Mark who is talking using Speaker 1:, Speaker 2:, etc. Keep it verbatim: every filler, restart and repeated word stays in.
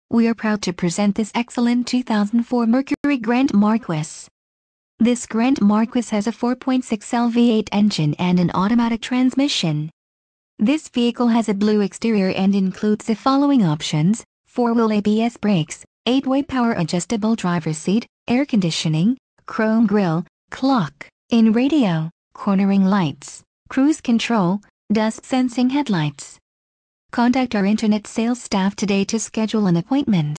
Speaker 1: We are proud to present this excellent two thousand four Mercury Grand Marquis. This Grand Marquis has a four point six liter V eight engine and an automatic transmission. This vehicle has a blue exterior and includes the following options: four-wheel A B S brakes, eight-way power adjustable driver's seat, air conditioning, chrome grille, clock, in radio, cornering lights, cruise control, dust sensing headlights. Contact our internet sales staff today to schedule an appointment.